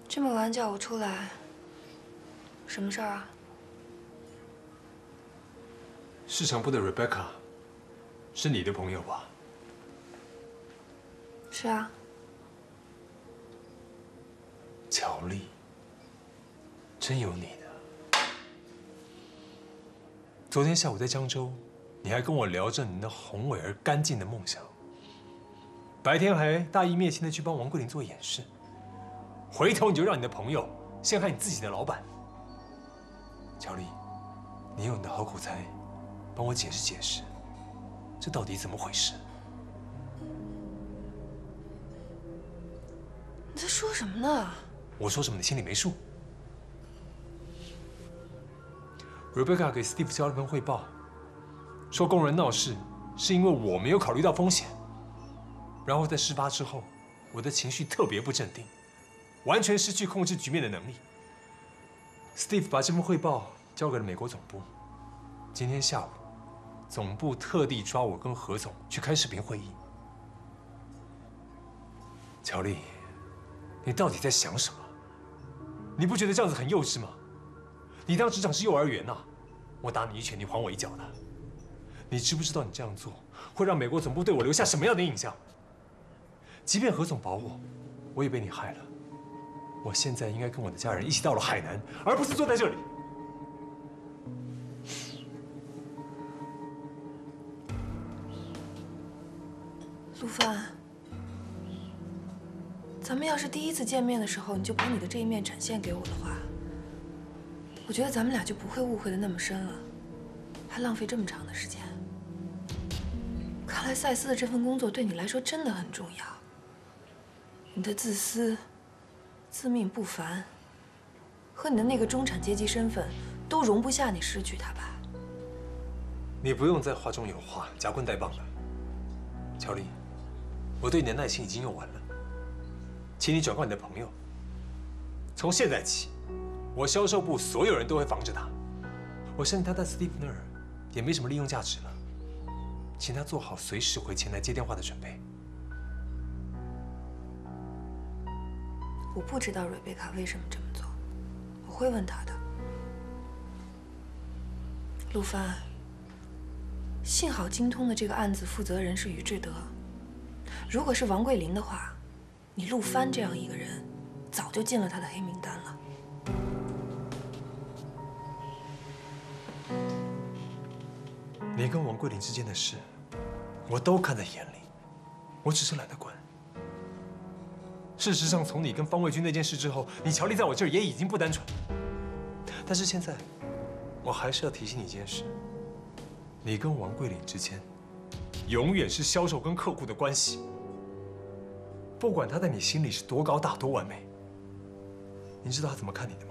这么晚叫我出来，什么事儿啊？ 市场部的 Rebecca 是你的朋友吧？ 是啊。 乔丽，真有你的。昨天下午在江州，你还跟我聊着你那宏伟而干净的梦想，白天还大义灭亲的去帮王桂林做掩饰，回头你就让你的朋友陷害你自己的老板。乔丽，你用你的好口才帮我解释解释，这到底怎么回事？ 你在说什么呢？ 我说什么你心里没数？Rebecca 给 Steve 交了份汇报，说工人闹事是因为我没有考虑到风险。然后在事发之后，我的情绪特别不镇定，完全失去控制局面的能力。Steve 把这份汇报交给了美国总部。今天下午，总部特地抓我跟何总去开视频会议。乔丽，你到底在想什么？你不觉得这样子很幼稚吗？你当职场是幼儿园呐？我打你一拳，你还我一脚的。你知不知道你这样做会让美国总部对我留下什么样的印象？即便何总保我，我也被你害了。我现在应该跟我的家人一起到了海南，而不是坐在这里。 陆帆，咱们要是第一次见面的时候你就把你的这一面展现给我的话，我觉得咱们俩就不会误会的那么深了，还浪费这么长的时间。看来赛斯的这份工作对你来说真的很重要。你的自私、自命不凡，和你的那个中产阶级身份，都容不下你失去它吧？ 你不用再话中有话、夹棍带棒了，乔丽，我对你的耐心已经用完了，请你转告你的朋友，从现在起，我销售部所有人都会防着他。我相信他在 Steve 那儿也没什么利用价值了，请他做好随时回前来接电话的准备。 我不知道瑞贝卡为什么这么做，我会问她的。陆帆，幸好精通的这个案子负责人是于志德，如果是王桂林的话，你陆帆这样一个人，早就进了他的黑名单了。 你跟王桂林之间的事，我都看在眼里，我只是懒得管。事实上，从你跟方卫军那件事之后，你乔丽在我这儿也已经不单纯。但是现在，我还是要提醒你一件事：你跟王桂林之间，永远是销售跟客户的关系。不管他在你心里是多高大、多完美，你知道他怎么看你的吗？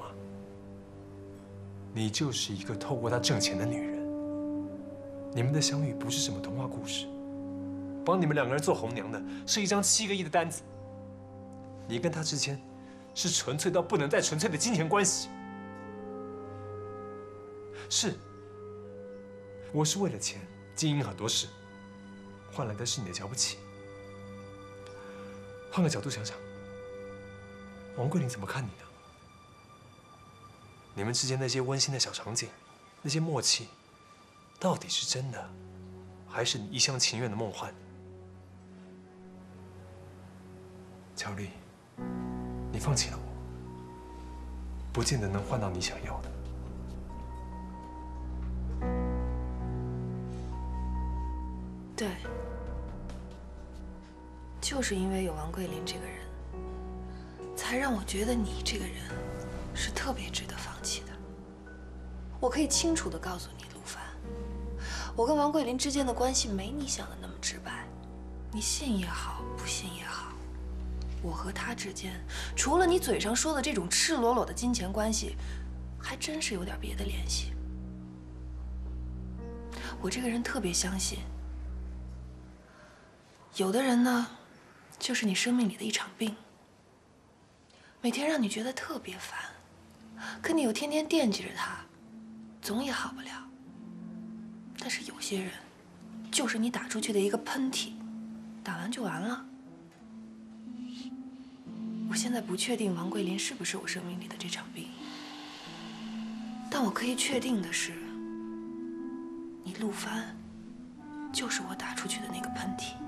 你就是一个透过他挣钱的女人。你们的相遇不是什么童话故事，帮你们两个人做红娘的是一张7个亿的单子。你跟他之间是纯粹到不能再纯粹的金钱关系。是，我是为了钱经营很多事，换来的是你的瞧不起。换个角度想想，王桂林怎么看你呢？你们之间那些温馨的小场景，那些默契，到底是真的，还是你一厢情愿的梦幻？乔丽，你放弃了我，不见得能换到你想要的。 对，就是因为有王桂林这个人，才让我觉得你这个人是特别值得放弃的。我可以清楚地告诉你，陆帆，我跟王桂林之间的关系没你想的那么直白。你信也好，不信也好，我和他之间，除了你嘴上说的这种赤裸裸的金钱关系，还真是有点别的联系。我这个人特别相信，有的人呢，就是你生命里的一场病，每天让你觉得特别烦，可你又天天惦记着他，总也好不了。但是有些人，就是你打出去的一个喷嚏，打完就完了。我现在不确定王桂林是不是我生命里的这场病，但我可以确定的是，你陆帆就是我打出去的那个喷嚏。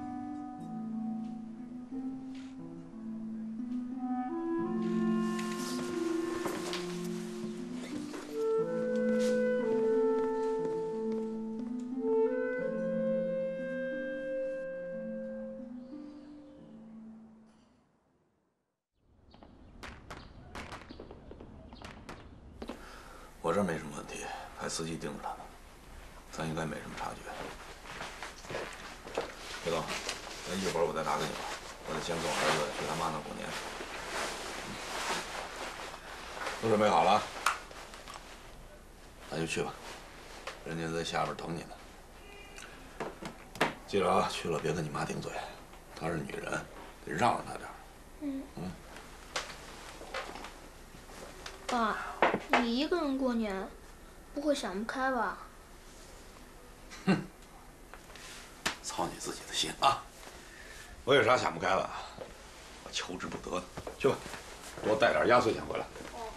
我这儿没什么问题，派司机盯着他呢，咱应该没什么察觉。别动，那一会儿我再打给你吧，我得先送儿子去他妈那过年。都准备好了，那就去吧，人家在下边等你呢。记着啊，去了别跟你妈顶嘴，她是女人，得让着她点儿。 爸，你一个人过年，不会想不开吧？ 哼，操你自己的心啊！我有啥想不开了？我求之不得的。去吧，给我带点压岁钱回来。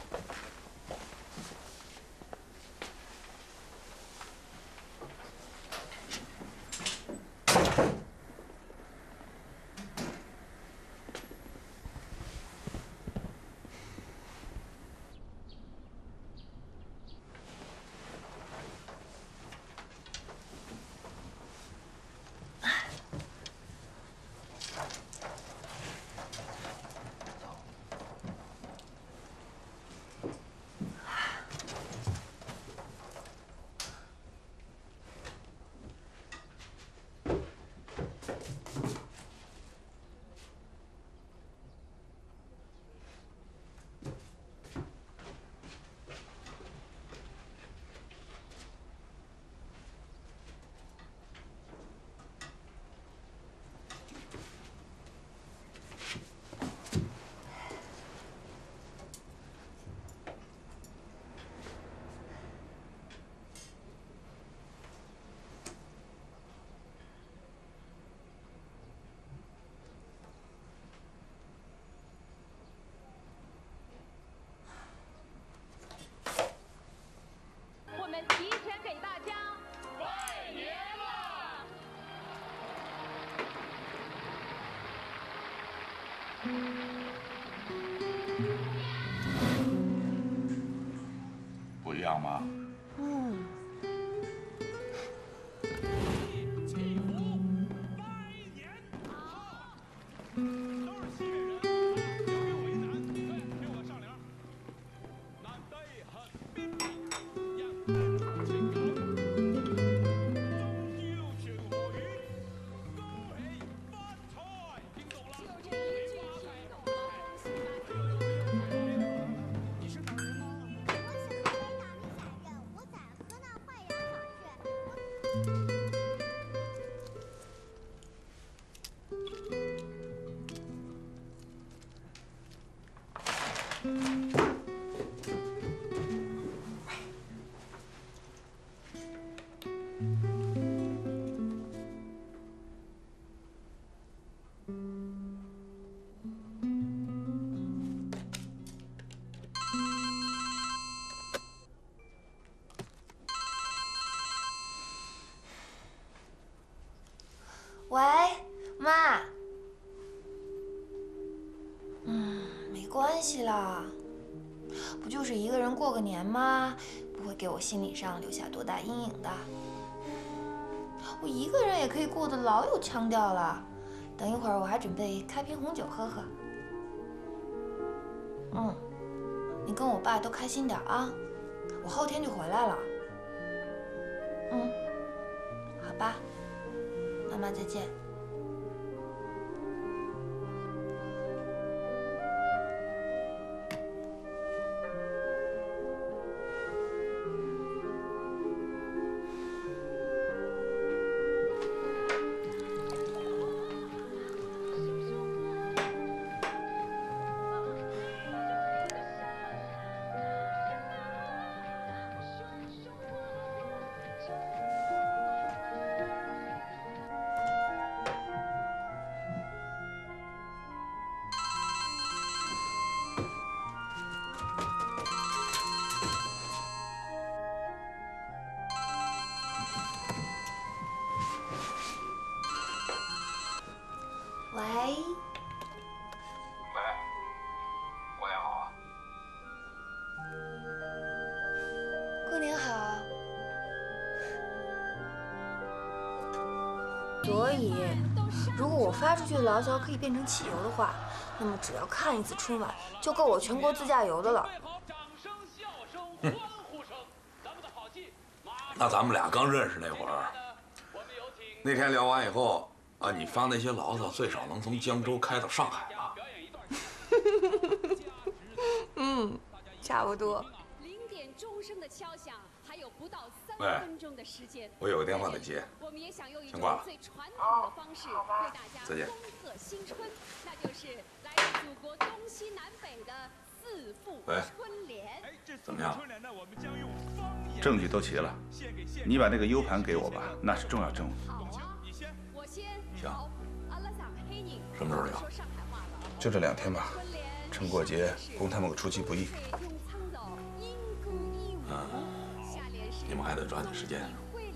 提前给大家拜年啦！ 不一样吗？ 祈福拜年好，都是西北人，交给我一难，听我上联。难得很彬彬，人人情感，中秋全河鱼，恭喜發財，聽懂了？恭喜發財。你是哪儿人呢？ 我是河北大名县人，我在河南淮阳上学。 喂，妈。没关系啦，不就是一个人过个年吗？不会给我心理上留下多大阴影的。我一个人也可以过得老有腔调了。等一会儿我还准备开瓶红酒喝喝。你跟我爸都开心点啊，我后天就回来了。好吧，妈妈再见。 喂，过年好啊！ 过年好。 所以，如果我发出去的劳胶可以变成汽油的话，那么只要看一次春晚，就够我全国自驾游的了。 那咱们俩刚认识那会儿，那天聊完以后啊，你发那些牢骚最少能从江州开到上海吧？ 嗯，差不多。 0点钟声的敲响，还有不到3分钟的时间。 我有个电话得接， 我们也想用一先挂了。 种最传统的方式为大家再见。 恭贺新春，那就是来自祖国东西南北的4副春联。 怎么样？ 证据都齐了，你把那个 U 盘给我吧，那是重要证物。 好啊，我先。 行。什么时候聊？ 就这2天吧，趁过节供他们个出其不意。 你们还得抓紧时间。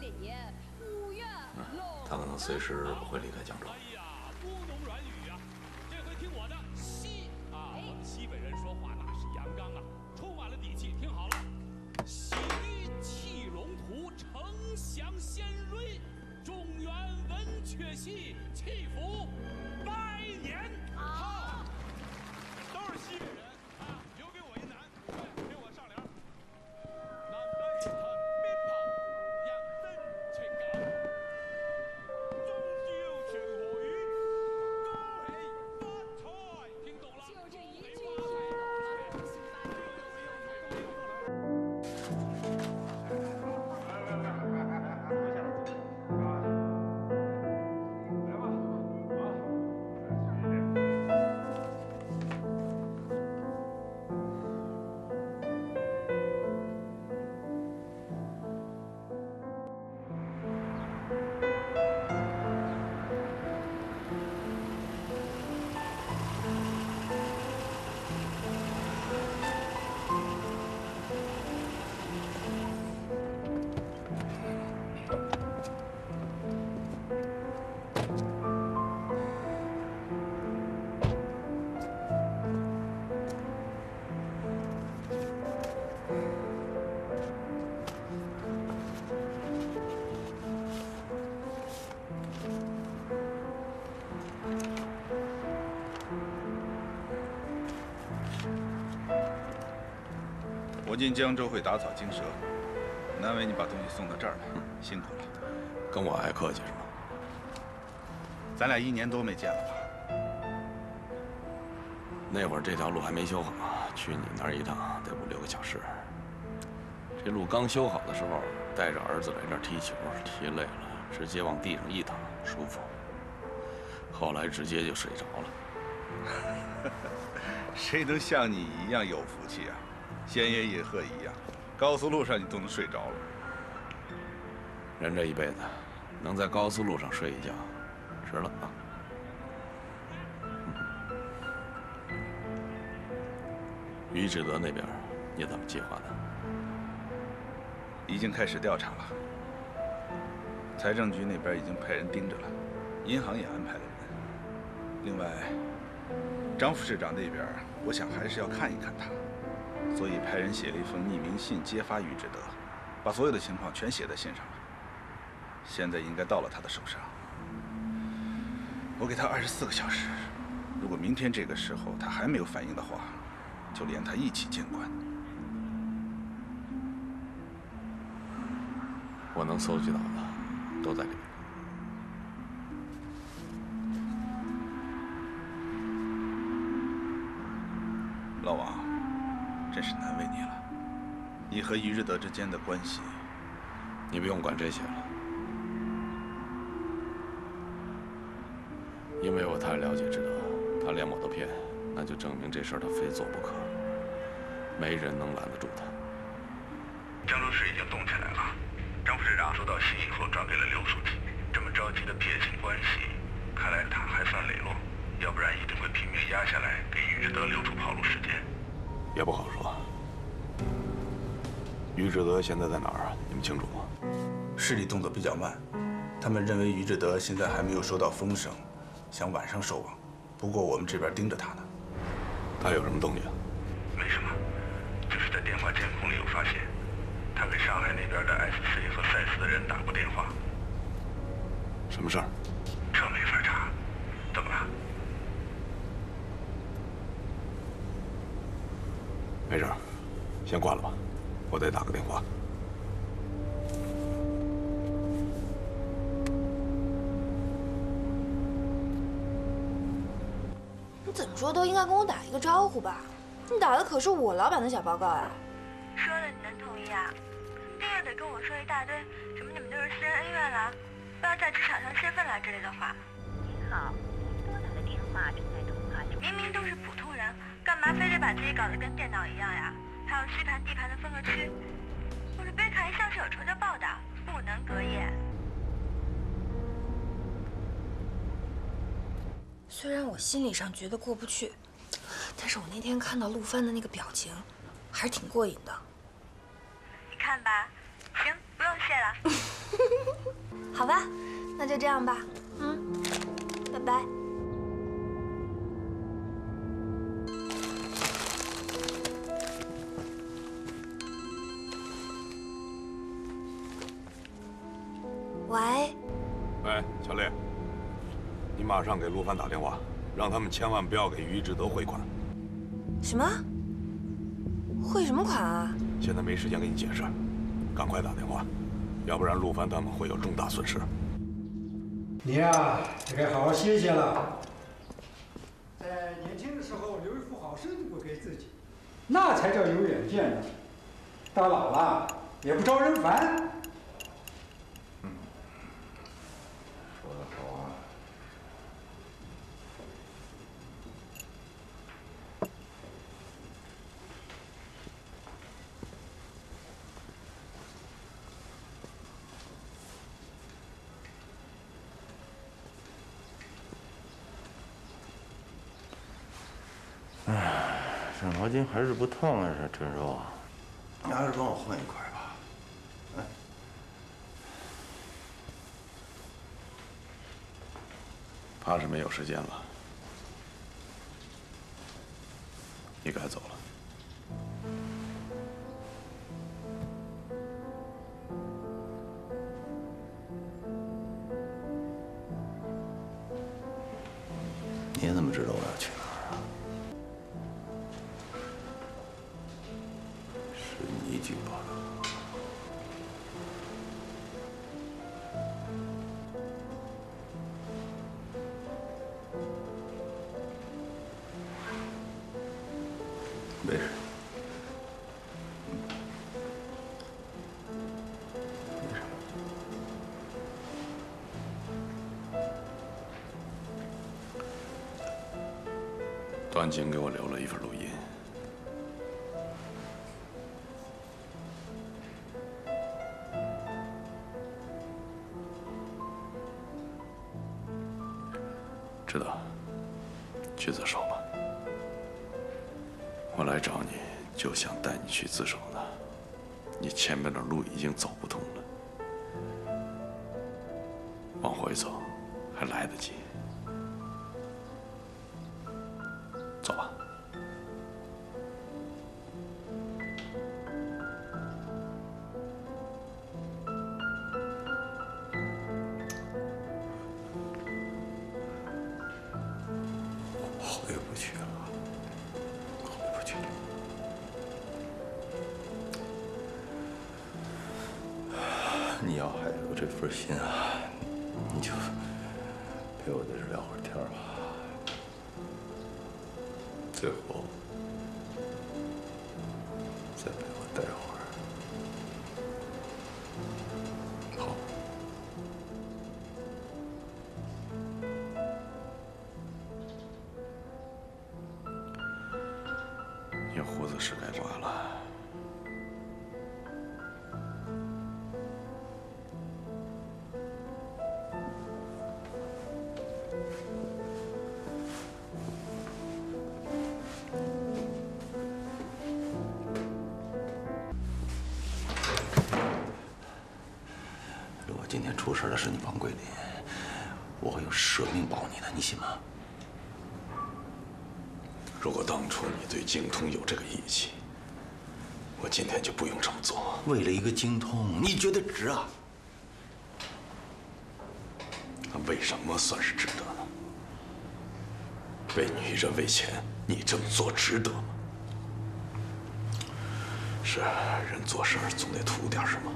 他可能随时会离开江州。 哎呀，乌龙软语啊！这回听我的西啊，我们西北人说话那是阳刚啊，充满了底气。听好了，喜气龙图，承祥先瑞，中原文雀戏，祈福拜年好。都是西北人啊，留给我一难，听我上联。南北很鞭炮，扬灯吹高。 我进江州会打草惊蛇，难为你把东西送到这儿来，辛苦了。 跟我还客气是吗？ 咱俩1年多没见了吧？ 那会儿这条路还没修好，去你那儿一趟得5、6个小时。这路刚修好的时候，带着儿子来这儿踢球，踢累了，直接往地上一躺，舒服。后来直接就睡着了。 谁能像你一样有福气啊？闲言野鹤一样，高速路上你都能睡着了。 人这一辈子，能在高速路上睡一觉，值了啊！于志德那边，你怎么计划的？ 已经开始调查了，财政局那边已经派人盯着了，银行也安排了人。另外，张副市长那边，我想还是要看一看他。所以派人写了一封匿名信揭发于志德，把所有的情况全写在信上了。现在应该到了他的手上。我给他24个小时，如果明天这个时候他还没有反应的话，就连他一起监管。 我能搜集到的都在里面。 老王。真是难为你了，你和于志德之间的关系， 你不用管这些了，因为我太了解志德，他连我都骗，那就证明这事儿他非做不可，没人能拦得住他。 江州市已经动起来了，张副市长收到信息后转给了刘书记，这么着急的撇清关系，看来他还算磊落，要不然一定会拼命压下来，给于志德留出跑路时间。 也不好说。于志德现在在哪儿啊？你们清楚吗？ 市里动作比较慢，他们认为于志德现在还没有收到风声，想晚上收网。 不过我们这边盯着他呢。 他有什么动静？ 没什么，就是在电话监控里有发现，他给上海那边的 SC 和赛斯的人打过电话。 什么事儿？ 这没法查，怎么了？ 没事，先挂了吧，我得打个电话。 你怎么说都应该跟我打一个招呼吧？你打的可是我老板的小报告啊！ 说了你能同意啊？一定要得跟我说一大堆什么你们都是私人恩怨啦，不要在职场上泄愤啦之类的话。您好，您拨打的电话正在通话中。明明都是普通人，干嘛非得把自己搞得跟电脑一样呀？还有 C 盘 D 盘的分割区。我这贝卡一向是有仇就报的，不能隔夜。 虽然我心理上觉得过不去，但是我那天看到陆帆的那个表情，还是挺过瘾的。 你看吧，行，不用谢了。 好吧，那就这样吧。拜拜。喂。 喂，小丽，你马上给陆帆打电话，让他们千万不要给于志德汇款。 什么？汇什么款啊？ 现在没时间给你解释，赶快打电话，要不然陆帆他们会有重大损失。 你呀，也该好好歇歇了。在年轻的时候留一副好身骨给自己，那才叫有远见呢。到老了也不招人烦。 说得好啊。 这毛巾还是不痛啊，这陈叔。 你还是帮我换一块吧。哎，怕是没有时间了，你该走了。 你怎么知道我要去哪儿？是你举报的。没事。没事。 段景给我留了一份录音。知道，去自首吧。我来找你，就想带你去自首的。你前面的路已经走不通了，往回走还来得及。走吧。 回不去了，回不去了。你要还有这份心啊，你就陪我在这聊会儿天吧。最后，再陪我待会儿。好。 你胡子是该刮了。 如果今天出事的是你王桂林，我会用舍命保你的，你信吗？ 如果当初你对精通有这个义气，我今天就不用这么做。 为了一个精通，你觉得值啊？ 那为什么算是值得呢？为女人为钱，你这么做值得吗？是，人做事总得图点什么。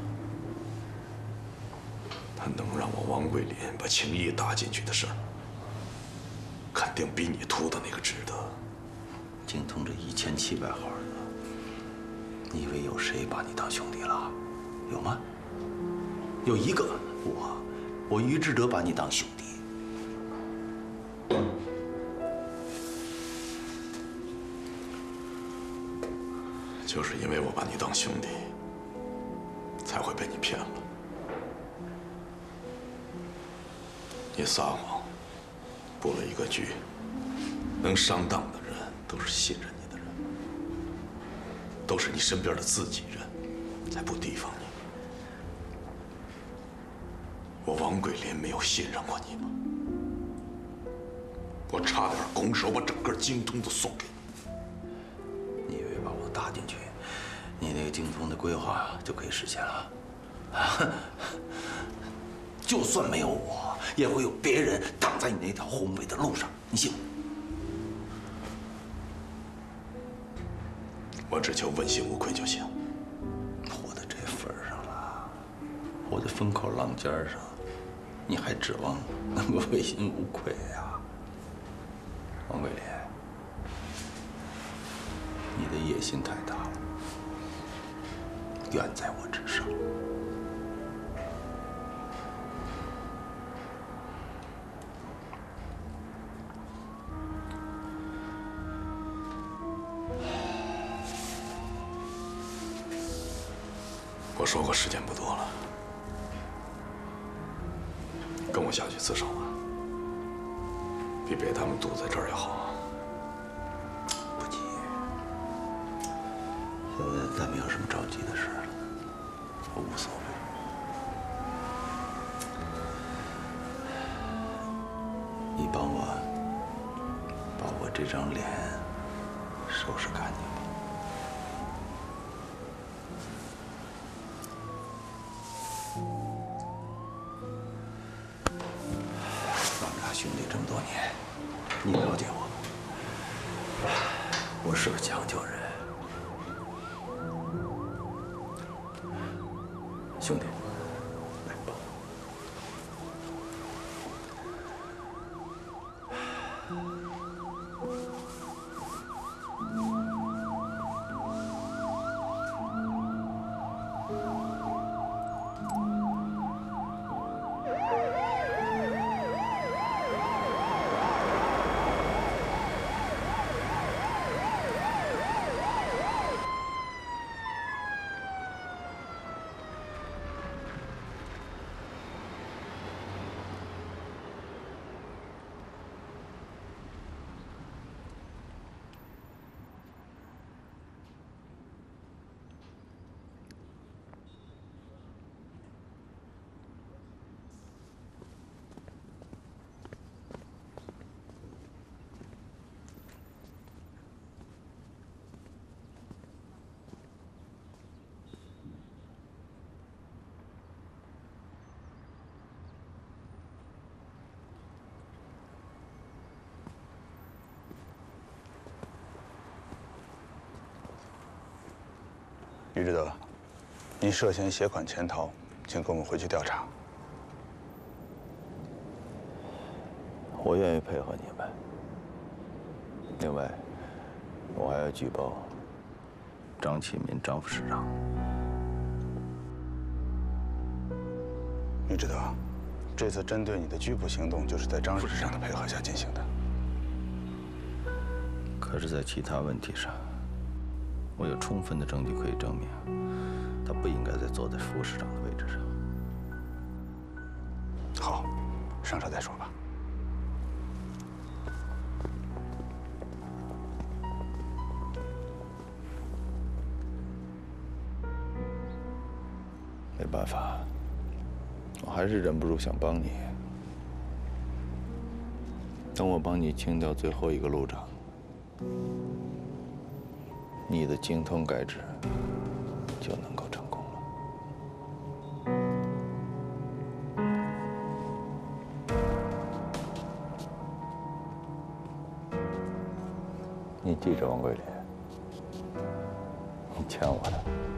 他能让我王桂林把情谊搭进去的事儿，肯定比你图的那个值得。 精通这1700号的，你以为有谁把你当兄弟了？有吗？有一个，我于志德把你当兄弟。 就是因为我把你当兄弟，才会被你骗了。你撒谎，布了一个局，能上当的人都是信任你的人，都是你身边的自己人，才不提防你。我王桂林没有信任过你吗？我差点拱手把整个精通都送给你。 你以为把我搭进去，你那个精通的规划就可以实现了？就算没有我，也会有别人挡在你那条宏伟的路上，你信吗？ 我只求问心无愧就行。 活到这份上了，活在风口浪尖上，你还指望能够问心无愧呀？王桂林，你的野心太大了，远在我之上。 我说过时间不多了，跟我下去自首吧，比被他们堵在这儿要好。 不急，现在咱没有什么着急的事了，我无所谓。你帮我把我这张脸收拾干净吧。兄弟这么多年，你了解我，我是个讲究人。兄弟，来抱我。 于志德，您涉嫌携款潜逃，请跟我们回去调查。 我愿意配合你们。另外，我还要举报张启民张副市长。 于志德，这次针对你的拘捕行动，就是在张副市长的配合下进行的。 可是，在其他问题上，我有充分的证据可以证明，他不应该再坐在副市长的位置上。 好，上车再说吧。 没办法，我还是忍不住想帮你。等我帮你清掉最后一个路障， 你的精通改制就能够成功了。你记着，王桂林，你欠我的。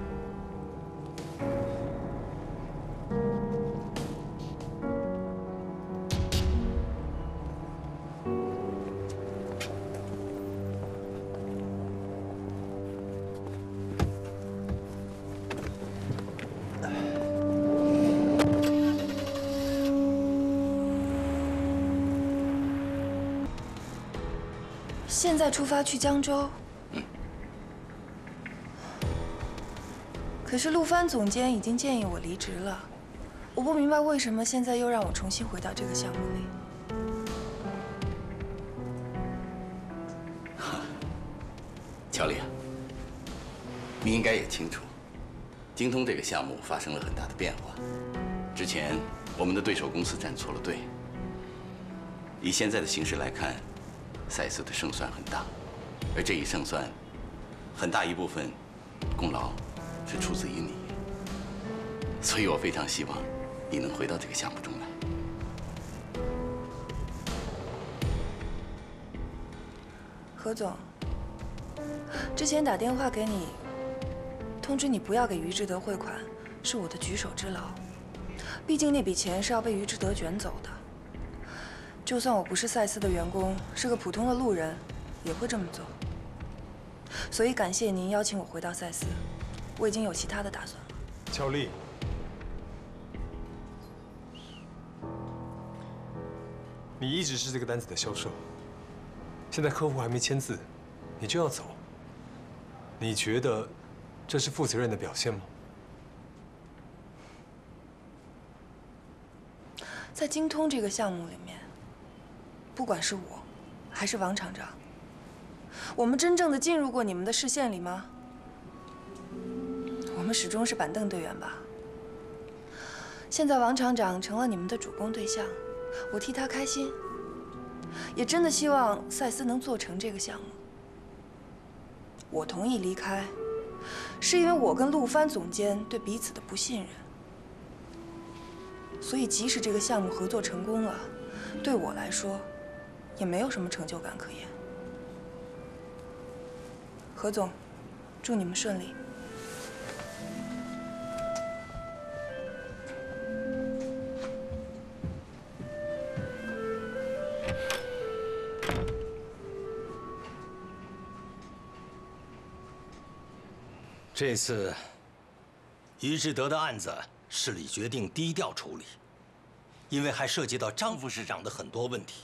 现在出发去江州。可是陆帆总监已经建议我离职了，我不明白为什么现在又让我重新回到这个项目里。 乔丽啊，你应该也清楚，精通这个项目发生了很大的变化。之前我们的对手公司站错了队，以现在的形势来看。 赛斯的胜算很大，而这一胜算，很大一部分功劳是出自于你，所以我非常希望你能回到这个项目中来。 何总，之前打电话给你，通知你不要给于志德汇款，是我的举手之劳。毕竟那笔钱是要被于志德卷走的。 就算我不是赛斯的员工，是个普通的路人，也会这么做。所以感谢您邀请我回到赛斯，我已经有其他的打算了。 乔丽，你一直是这个单子的销售，现在客户还没签字，你就要走，你觉得这是负责任的表现吗？ 在精通这个项目里面。 不管是我，还是王厂长，我们真正的进入过你们的视线里吗？我们始终是板凳队员吧。现在王厂长成了你们的主攻对象，我替他开心，也真的希望赛斯能做成这个项目。我同意离开，是因为我跟陆帆总监对彼此的不信任。所以，即使这个项目合作成功了，对我来说。 也没有什么成就感可言。何总，祝你们顺利。 这次于志德的案子，市里决定低调处理，因为还涉及到张副市长的很多问题。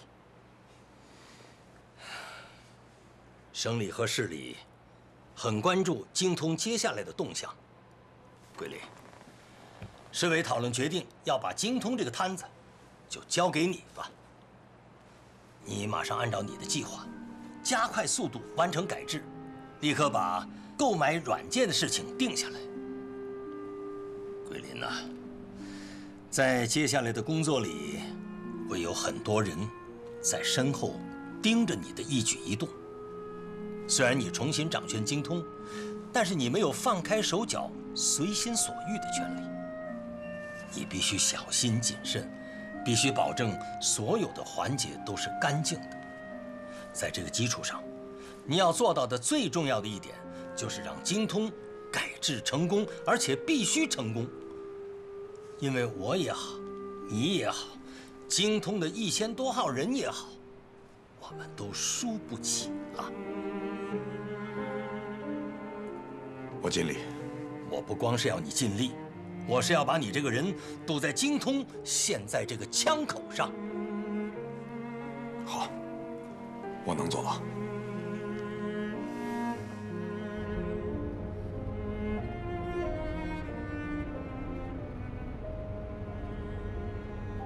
省里和市里很关注精通接下来的动向。桂林，市委讨论决定要把精通这个摊子就交给你吧。你马上按照你的计划，加快速度完成改制，立刻把购买软件的事情定下来。桂林呐，在接下来的工作里，会有很多人在身后盯着你的一举一动。 虽然你重新掌权精通，但是你没有放开手脚、随心所欲的权利。你必须小心谨慎，必须保证所有的环节都是干净的。在这个基础上，你要做到的最重要的一点，就是让精通改制成功，而且必须成功。因为我也好，你也好，精通的1000多号人也好，我们都输不起了。 我尽力。 我不光是要你尽力，我是要把你这个人都在精通现在这个枪口上。 好，我能做到。